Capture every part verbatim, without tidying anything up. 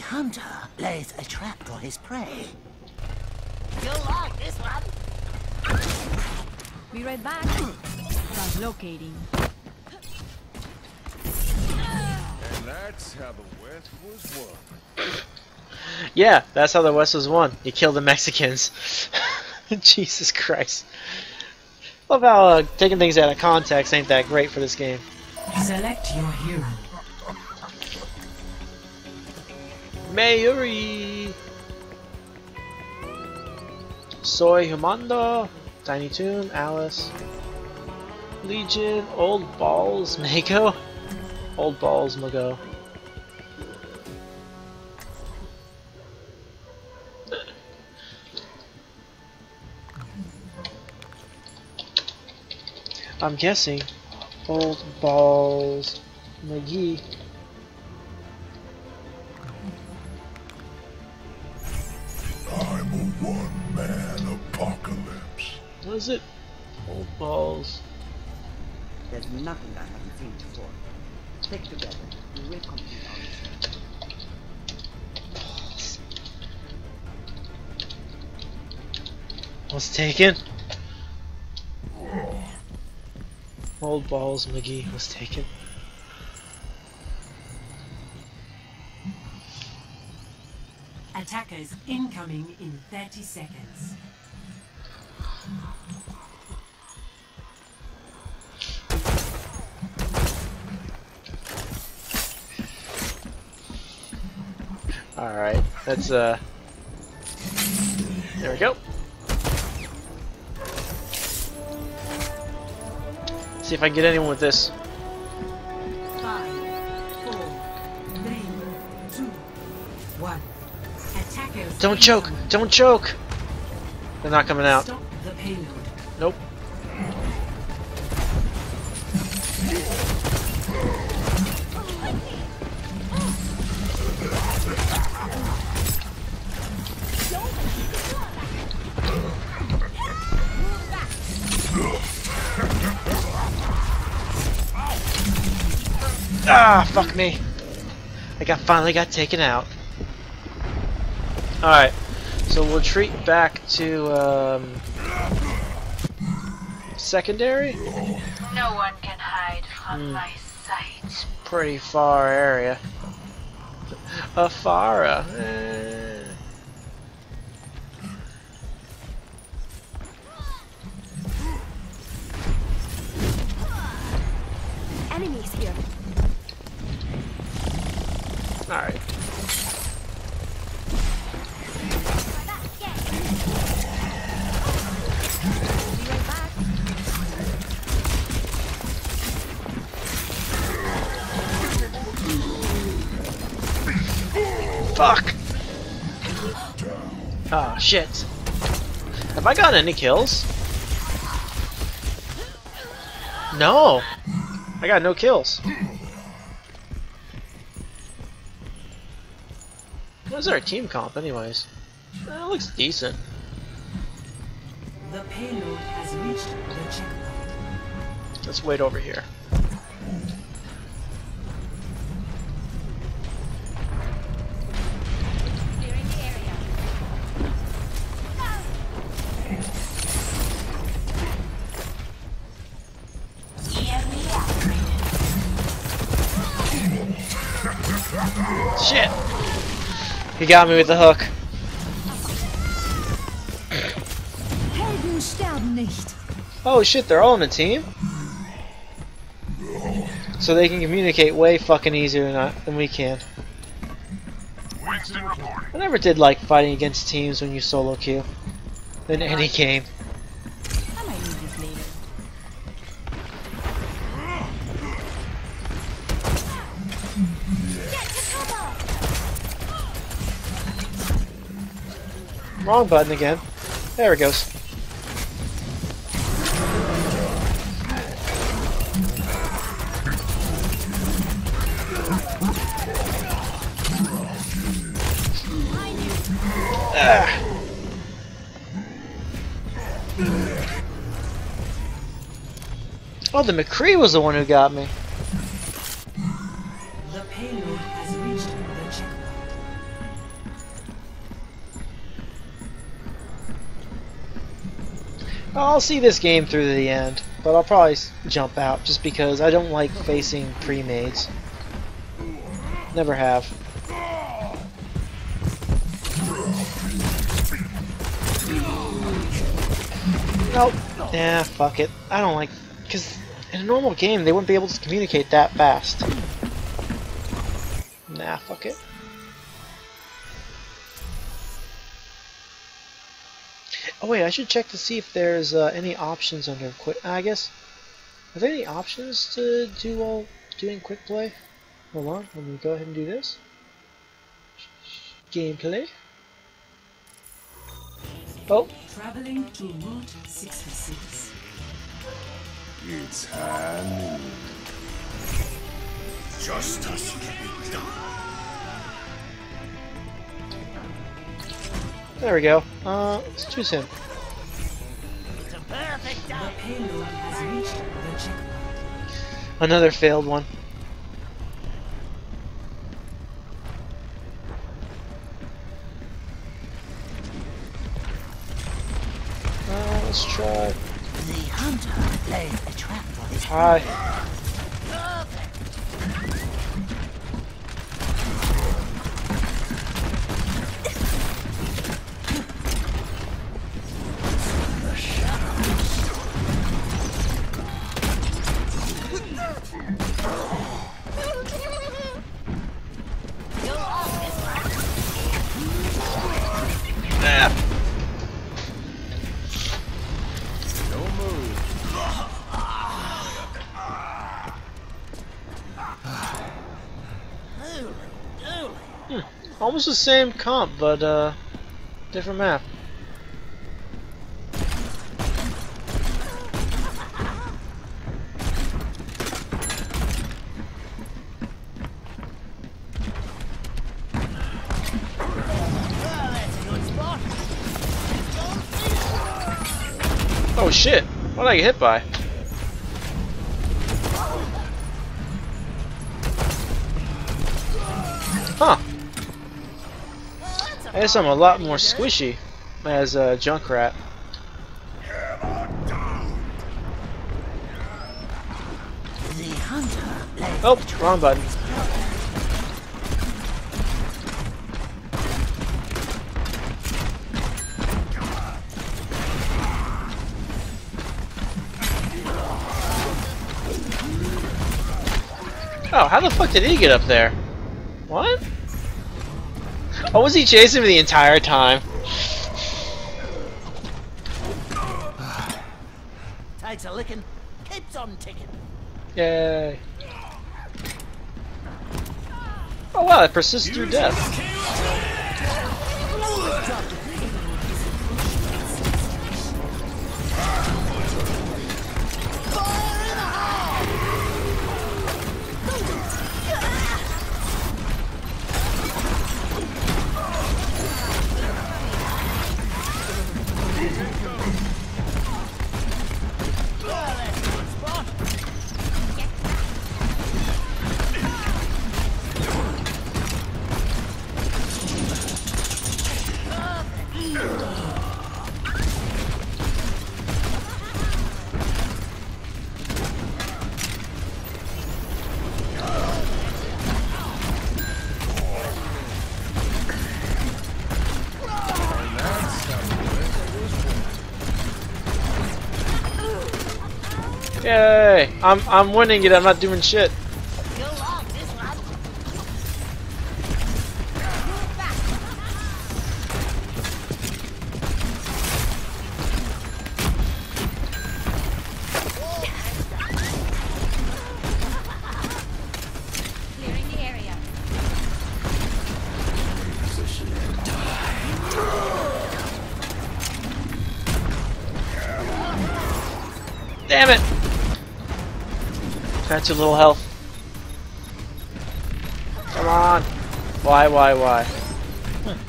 hunter lays a trap for his prey. You'll like this one. Be right back. Translocating. And that's how the West was won. Yeah, that's how the West was won. You kill the Mexicans. Jesus Christ. Love how uh, taking things out of context ain't that great for this game. Select your hero. Mayuri. Soy Humando. Tiny Toon. Alice. Legion. Old Balls. Mako. Old Balls. Mago. I'm guessing Old Balls McGee. I'm a one-man apocalypse. What is it? Old Balls. There's nothing I haven't seen before. Stick together. We will complete our mission. Was taken. Old Balls McGee was taken. Attackers incoming in thirty seconds. Alright, that's uh there we go. See if I can get anyone with this. Five, four, three, two, one. Attackers. Don't choke! Don't choke! They're not coming out. Stop the payload. Nope. Ah, fuck me. I got finally got taken out. Alright, so we'll retreat back to um, secondary. No one can hide from Hmm. my sight. Pretty far area. Afara. Eh. Enemies here. Alright. Fuck! Oh shit. Have I got any kills? No! I got no kills. How's our team comp anyways? That looks decent. The payload has reached the checkpoint. Let's wait over here. Shit! He got me with the hook. Helden sterben nicht. Oh shit, they're all on a team? So they can communicate way fucking easier than, I, than we can. Winston reporting. I never did like fighting against teams when you solo queue. In any game. I might need this later. Wrong button again. There it goes. Ah. Oh, the McCree was the one who got me. The payload has reached the checkpoint. I'll see this game through to the end, but I'll probably s- jump out just because I don't like facing pre-mades. Never have. Nope. Yeah, fuck it. I don't like... Because in a normal game, they wouldn't be able to communicate that fast. Nah, fuck it. Oh wait, I should check to see if there's uh, any options under quick. I guess. Are there any options to do while doing quick play? Hold on, let me go ahead and do this. Gameplay. Oh, Traveling to Route sixty-six. It's high noon. Justice can be done. there we go. Uh, let's choose him. The payload has reached the checkpoint. Another failed one. Uh, let's try. The hunter laid a trap for his Hi. Ah. Don't move. Hmm. Almost the same comp, but uh, different map. Oh shit! What did I get hit by? Huh. I guess I'm a lot more squishy as a Junkrat. The hunter laid Oh, wrong button. Oh, how the fuck did he get up there? What? Oh, was he chasing me the entire time? takes a licking, keeps on ticking. Yay. Oh wow, it persists through death. Yay! I'm I'm winning it. I'm not doing shit. Clearing the area. Damn it! That's a little health. Come on. Why, why, why? Hmm.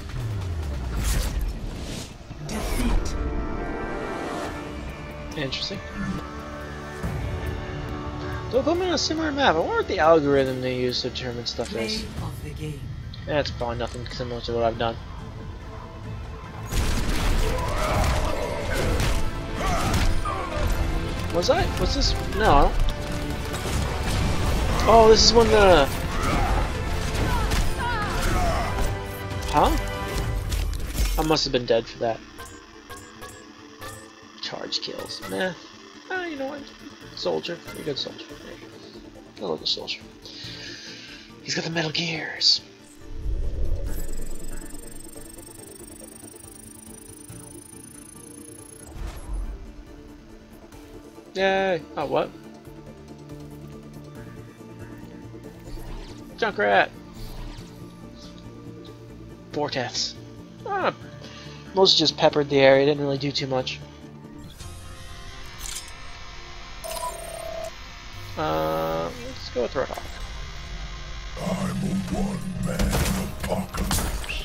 Interesting. They'll put me on a similar map. I wonder what the algorithm they use to determine stuff is. Play of the game. That's probably nothing similar to what I've done. Was I? Was this? No. I don't... Oh, this is when the. Huh? I must have been dead for that. Charge kills. Nah. Ah, you know what? Soldier. You're a good soldier. I love the soldier. He's got the Metal Gears. Yay! Oh, what? Junkrat! Vortex. Ah, mostly just peppered the area, didn't really do too much. Uh, let's go with Roadhog. I'm a one-man apocalypse.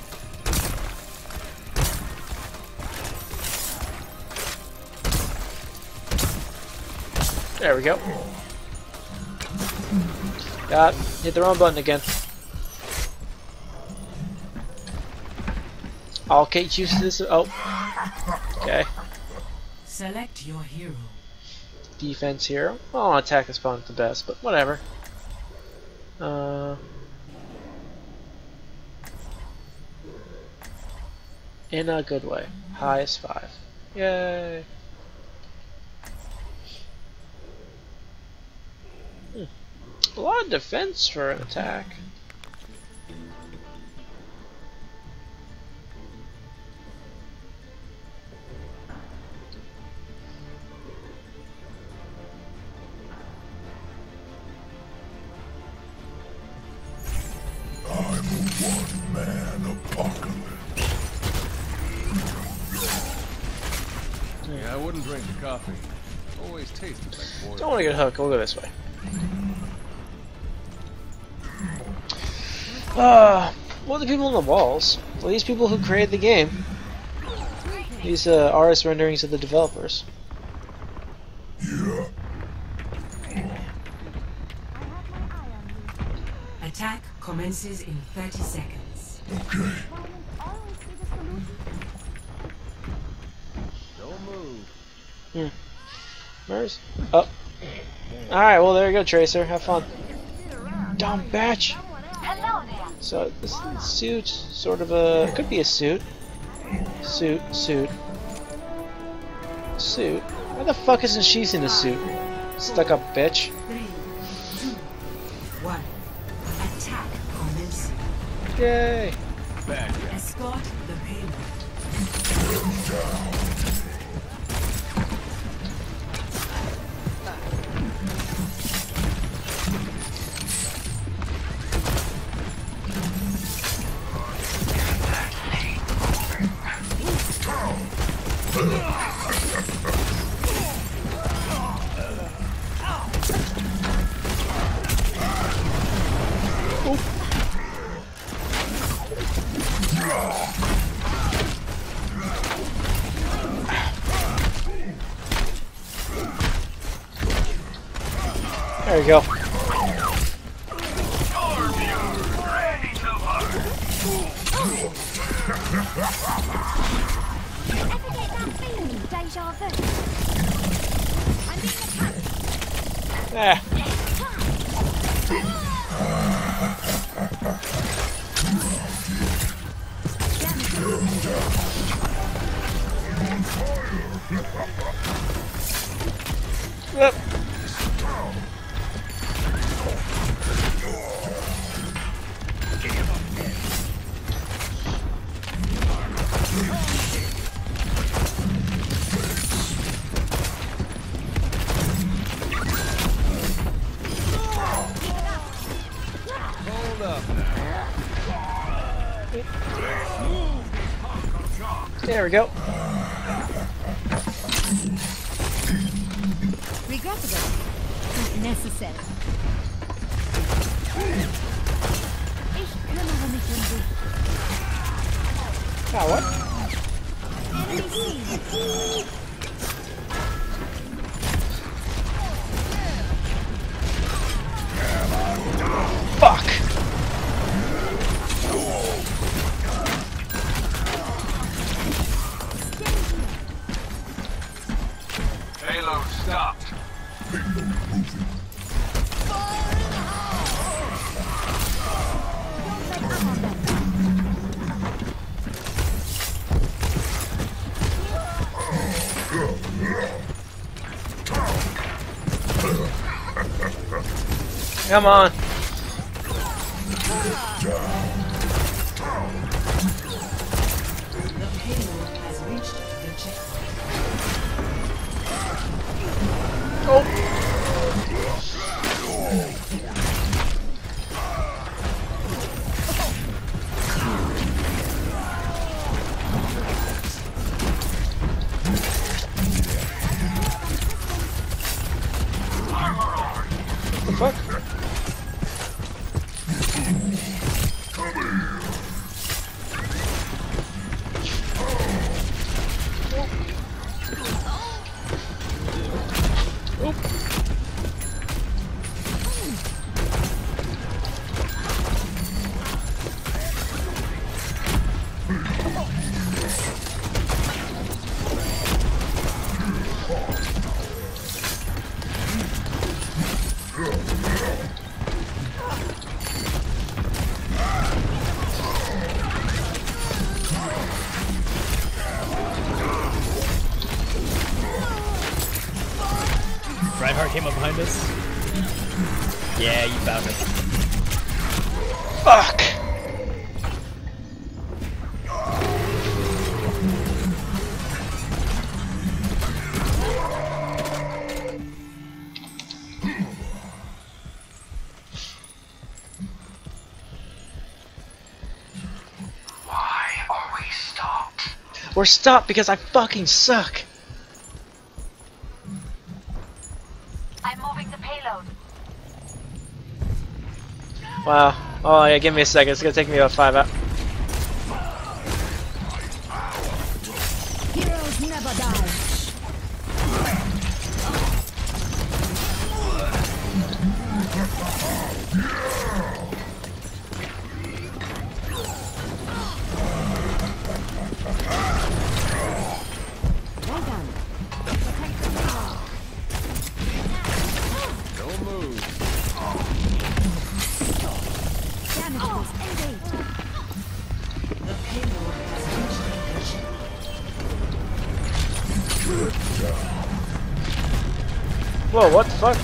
There we go. God, hit the wrong button again. I'll get used to this. Oh, okay. Select your hero. Defense hero. Oh, attack is fun the best, but whatever. Uh, in a good way. Highest five. Yay. Hmm. A lot of defense for an attack. One-man apocalypse. Yeah, I wouldn't drink the coffee. Always tasted like boiled. Don't want to get hooked. We'll go this way. Uh, what are the people on the walls? Well, these people who created the game. These uh, artist renderings of the developers. Yeah. Attack commences in thirty seconds. Okay. Don't move. Hmm. Where's? Oh. Alright, well there you go, Tracer. Have fun. Dumb batch! Hello there. So, this suit, sort of a... could be a suit. Suit, suit. Suit? Why the fuck isn't she in a suit? Stuck up bitch. Three, two, one. Attack commencing. Yay! Bad guy. Escort the payload. There you go. Ah. Yep. Hold up. There we go. Regrettable. Not necessary. Ich kümmere mich um dich. Ah, what? Enemy seen. Fuck! Come on. The payload has reached the checkpoint. Oh. What the fuck? Reinhardt came up behind us. Yeah, you found it. Fuck! Why are we stopped? We're stopped because I fucking suck! I'm moving the payload. Wow. Oh yeah, give me a second. It's gonna take me about five hours. Heroes never die. Well done. Protect the tower. Don't move. Damages engage. The payload has reached the checkpoint. Whoa, what the fuck?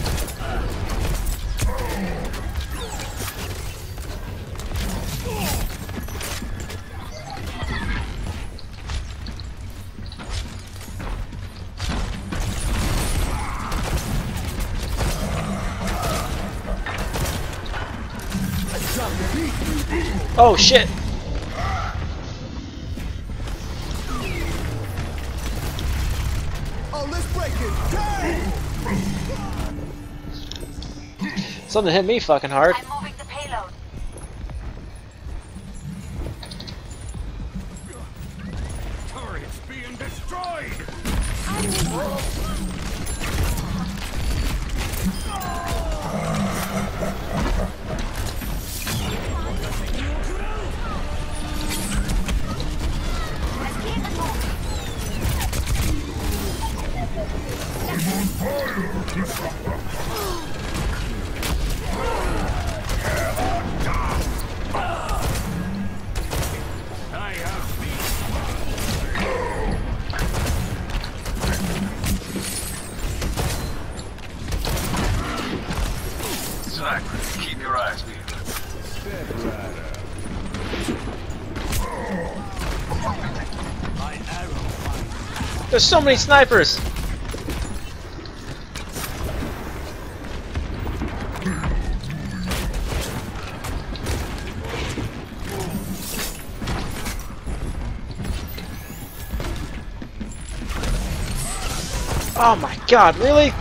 Oh shit! Oh, let's break it. Something hit me fucking hard. I'm moving the payload. Turret's being destroyed. I have Snipers, keep your eyes peeled. step right up. My arrow. There's so many snipers! Oh my god, really?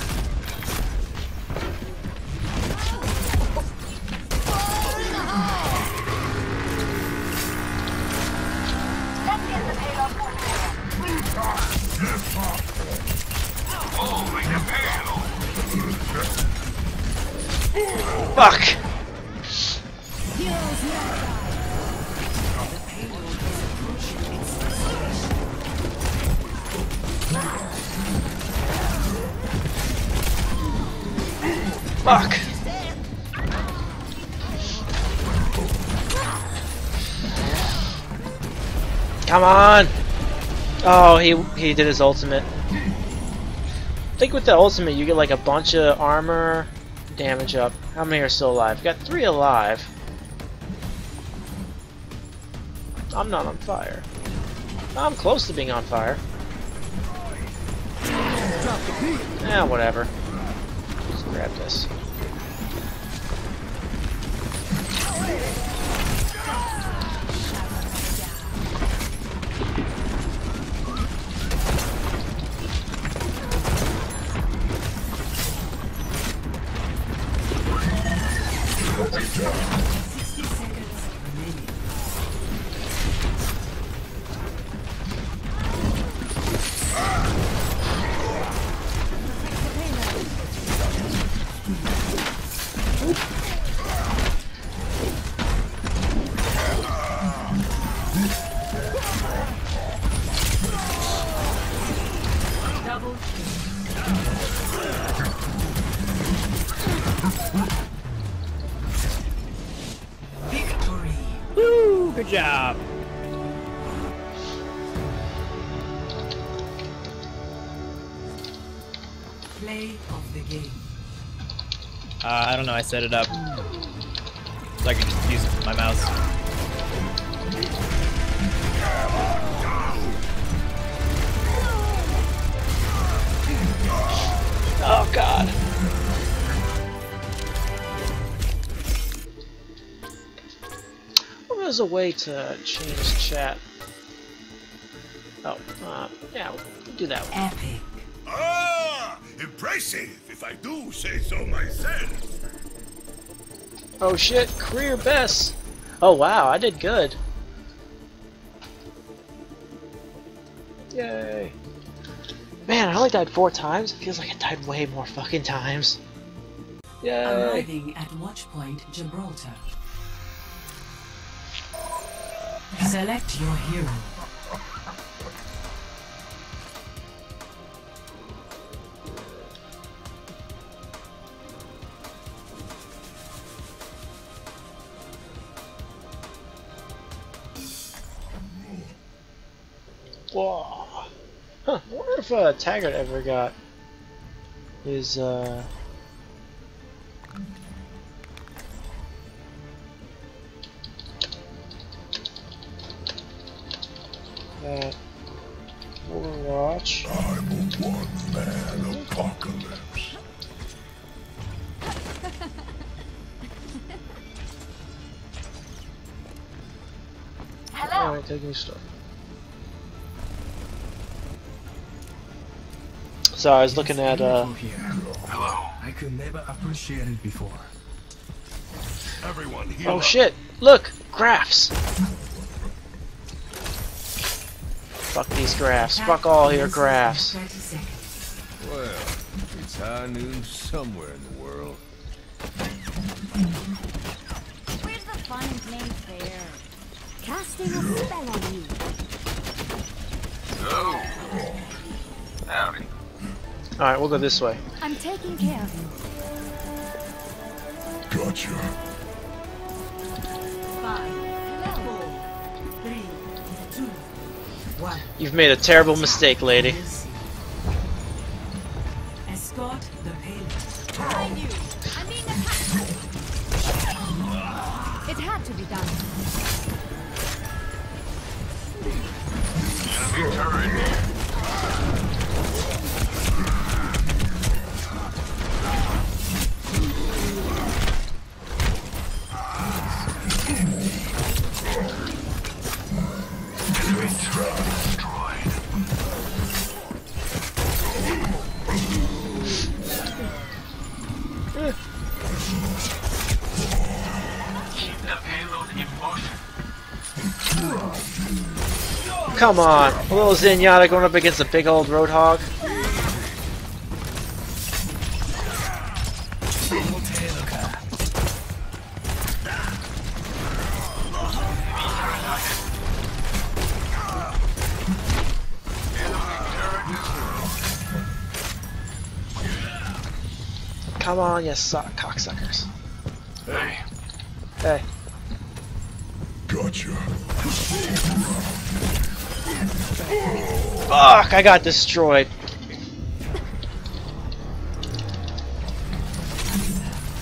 Let's get the payload moving. Moving the payload. Fuck! Heroes never die. Fuck! Come on! Oh, he he did his ultimate. I think with the ultimate you get like a bunch of armor damage up. How many are still alive? We got three alive. I'm not on fire. I'm close to being on fire. Eh, whatever. Just grab this. sixty seconds remaining. Double victory. Woo! Good job. Play of the game. Uh, I don't know. I set it up so I can just use my mouse. Oh god. Well, there's a way to change chat. Oh, uh, yeah, we'll do that one. Epic. Ah, impressive, if I do say so myself. Oh shit, career best! Oh wow, I did good. Yay. Man, I only died four times. It feels like I died way more fucking times. Yay. Arriving at Watchpoint Gibraltar. Select your hero. Whoa. Huh, I wonder if uh, Taggart ever got his, uh... that Overwatch. I'm a one-man apocalypse. Hello. Alright, take new stuff. So I was looking at, uh... Hello. I could never appreciate it before. Everyone heal oh up. shit! Look! Graphs! Fuck these graphs. Fuck all your graphs. thirty seconds. Well, it's high noon somewhere in the world. Where's the fun in playing fair? Casting a spell on you. Oh. Howdy. Alright, we'll go this way. I'm taking care of you. Gotcha. Five, four, three, two, one. You've made a terrible mistake, lady. Escort the payload. Behind you. I'm being attacked. It had to be done. Enemy turret. Come on, a little Zenyatta going up against a big old Roadhog. Come on, you suck, cocksuckers. Hey. Hey. Gotcha. Fuck, I got destroyed.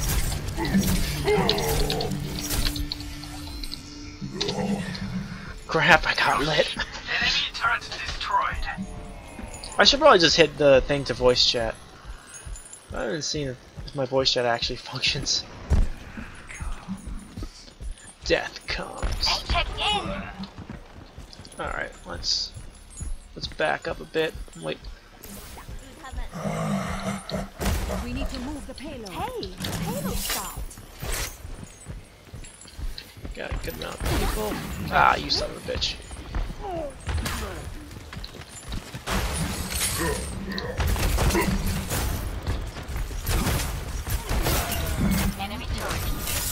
Crap, I got lit. Enemy turret destroyed. I should probably just hit the thing to voice chat. I haven't seen if my voice chat actually functions. Death comes. Check in. Alright, let's let's back up a bit. Wait. We need to move the payload. Hey, payload stopped. Got a good amount of people. Ah, you son of a bitch. Enemy turret.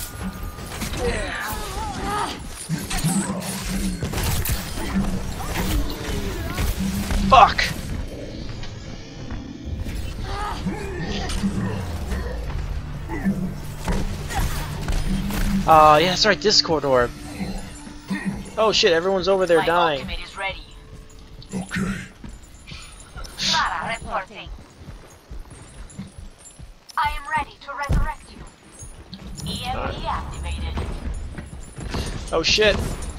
Fuck! Uh, yeah, that's right, Discord orb. Oh shit, everyone's over there My dying. ultimate is ready. Okay. Clara reporting. I am ready to resurrect you. E M P activated. Oh shit.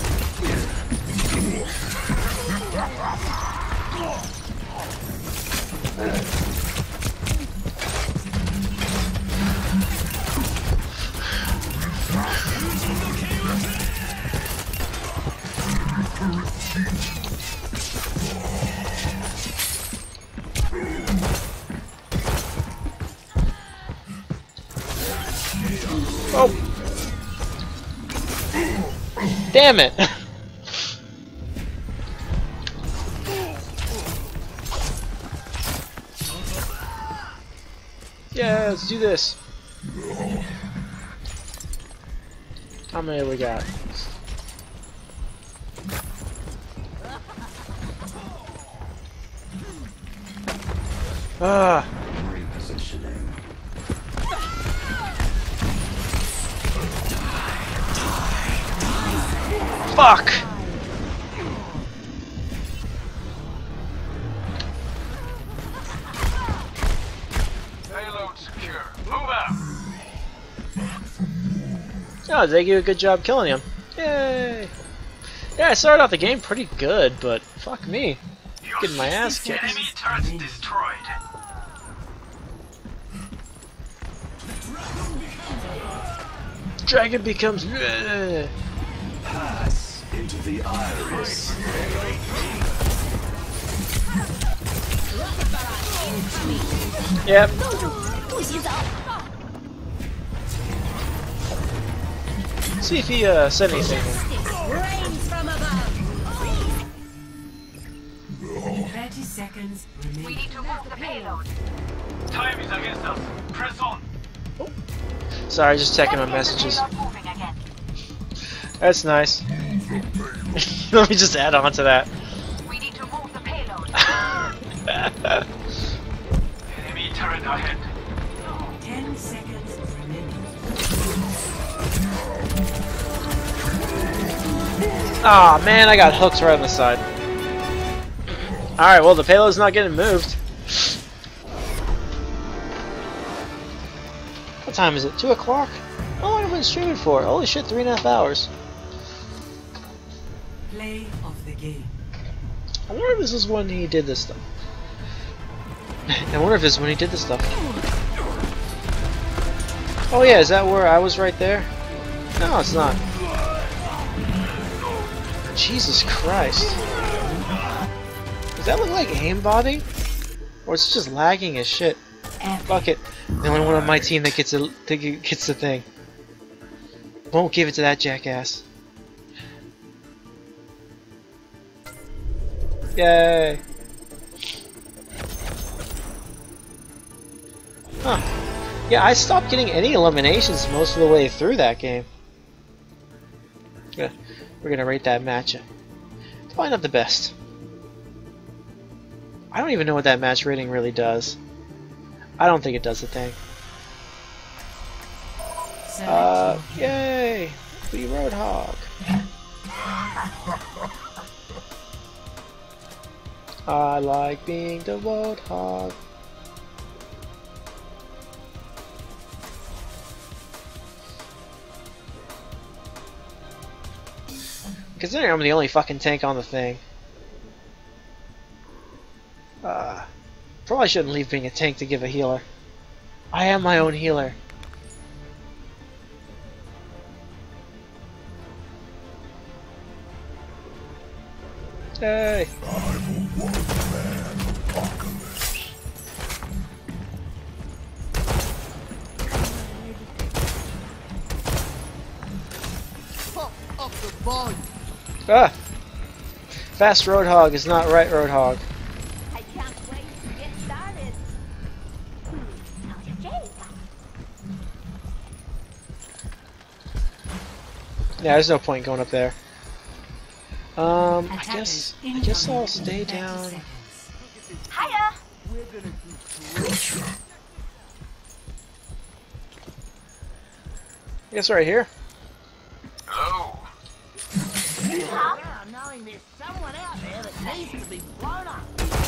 Oh! Damn it! Yeah, let's do this. How many we got? Ah. Fuck! Payload secure. Move out. Oh, they do a good job killing him. Yay! Yeah, I started off the game pretty good, but fuck me. Getting my ass kicked. Enemy turret destroyed. Dragon becomes. Pass into the iris. Yep. See if he uh, said anything. Rains from above. Thirty seconds We remaining. need to move the payload. Time is against us. Press on. Sorry, just checking my Let's get the messages. payload moving again. That's nice. Let me just add on to that. We need to move the payload. Enemy turret ahead. Ten seconds remaining. Aw, oh, man, I got hooks right on the side. Alright, well, the payload's not getting moved. What time is it? two o'clock? How long have I been streaming for? Holy shit, three and a half hours. Play of the game. I wonder if this is when he did this stuff. I wonder if this is when he did this stuff. Oh yeah, is that where I was right there? No, it's not. Jesus Christ. Does that look like aimbotting? Or it's just lagging as shit? Fuck it. The only one on my team that gets, a, that gets the thing. Won't give it to that jackass. Yay! Huh. Yeah, I stopped getting any eliminations most of the way through that game. Yeah, we're gonna rate that match. Probably not the best. I don't even know what that match rating really does. I don't think it does a thing. Uh, yay! We Roadhog. I like being the Roadhog. Considering I'm the only fucking tank on the thing. Uh, probably shouldn't leave being a tank to give a healer. I am my own healer. Hey! Ah! Fast Roadhog is not right Roadhog. I can't wait to get started. Hmm, how's your day? Yeah, there's no point going up there. Um, I guess I guess I'll stay down. Hiya! I guess right here. Hello. Now knowing there's someone out there that needs to be blown up.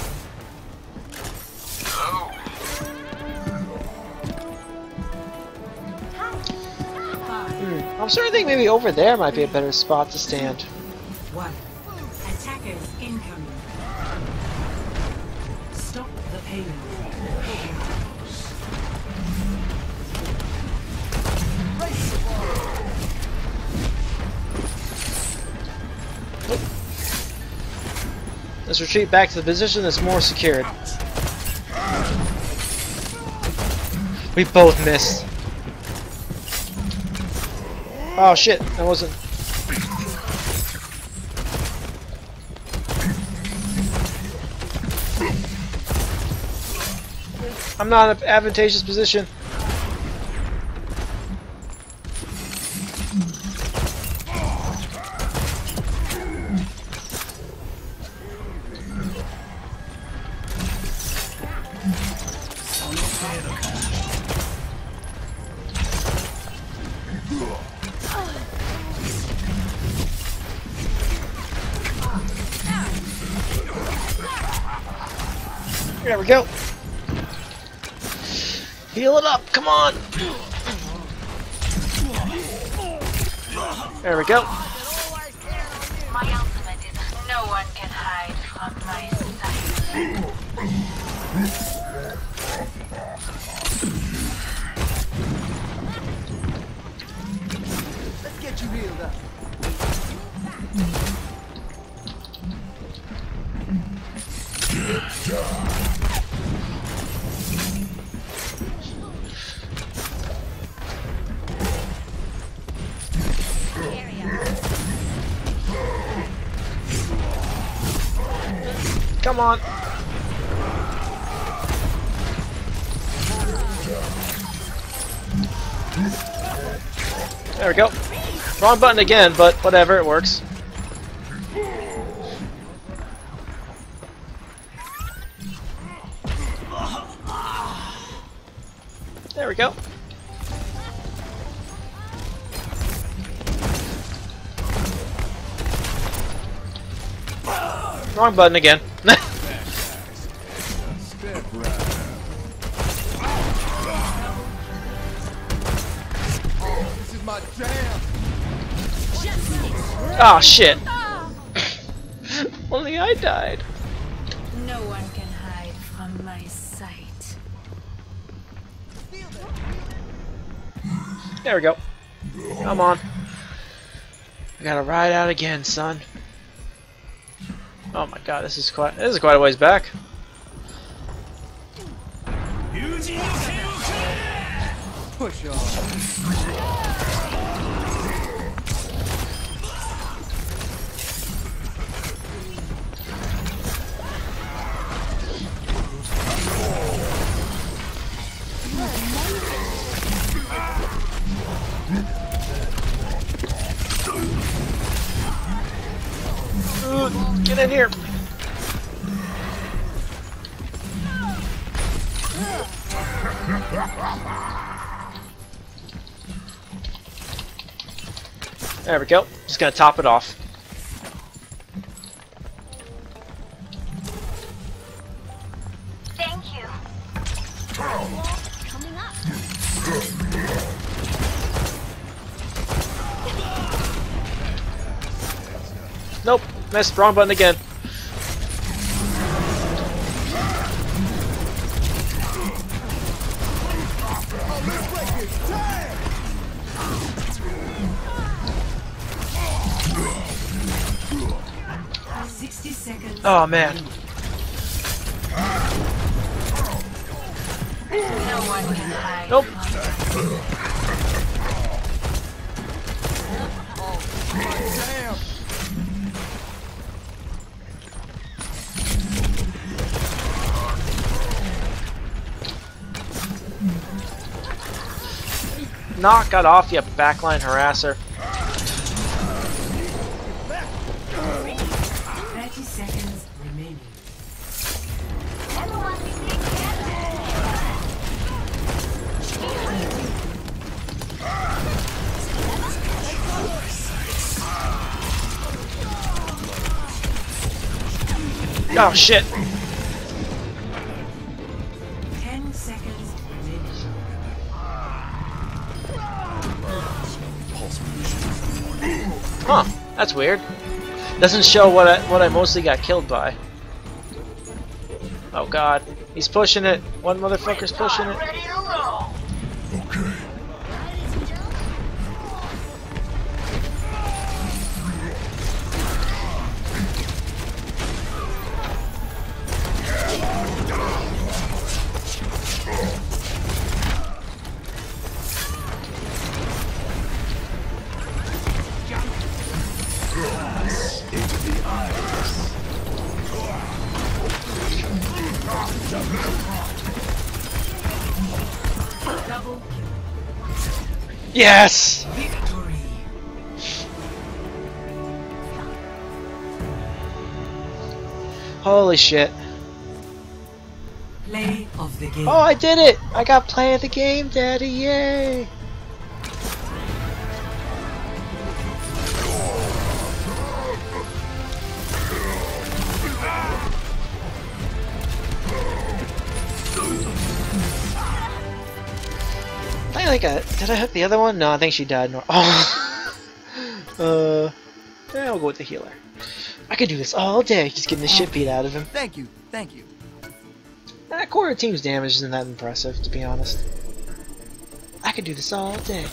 Hello. Hmm. I'm starting to think maybe over there might be a better spot to stand. One. Attackers incoming. Stop the payload. Let's retreat back to the position that's more secured. We both missed. Oh shit, that wasn't... I'm not in an advantageous position. There we go. Heal it up, come on. There we go. My ultimate is no one can hide from my sight. Let's get you healed up. Come on. There we go. Wrong button again, but whatever, it works. There we go. Wrong button again. This is my jam. Oh shit. Only I died. No one can hide from my sight. There we go. Come on. I gotta ride out again, son. Oh my god, this is quite this is quite a ways back. Push on. Ooh, get in here. There we go. Just gonna top it off. Thank you. Coming up. Nope, missed. Wrong button again. Sixty seconds. Oh man. No one can hide. Nope. Knock it off, you backline harasser. Thirty seconds remaining. Oh shit. Ten seconds remaining. Huh, that's weird. Doesn't show what I what I mostly got killed by. Oh god, he's pushing it. One motherfucker's pushing it. Ready to roll. Okay. Yes! Victory. Holy shit. Play of the game. Oh, I did it! I got play of the game, Daddy, yay! I think I, did I hook the other one? No, I think she died. No. Oh. uh, yeah, I'll go with the healer. I could do this all day, just getting the shit beat out of him. Thank you, thank you. That quarter team's damage isn't that impressive, to be honest. I could do this all day.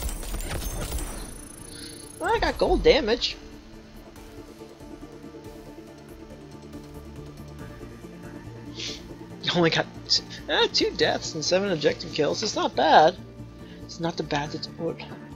Well, I got gold damage. You only got uh, two deaths and seven objective kills. It's not bad. It's not the bad that's...